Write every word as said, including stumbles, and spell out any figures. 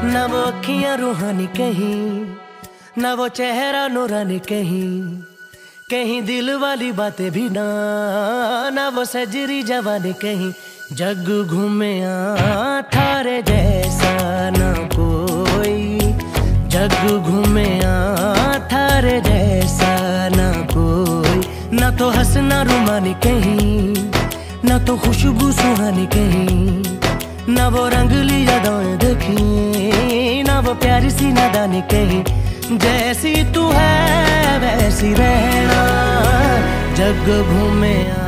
ना वो अखियां रूहानी कहीं, ना वो चेहरा नूरानी कहीं, कहीं दिल वाली बातें भी ना, ना वो सजरी जवानी कहीं। जग घूमे थारे जैसा ना कोई, जग घूमे थारे जैसा ना कोई। ना तो हंसना रुमानी कहीं, ना तो खुशबू सुहानी कहीं, ना वो रंगली यादें देखी, ना वो प्यारी सी नादानी कहीं। जैसी तू है वैसी रहना, जग घूमे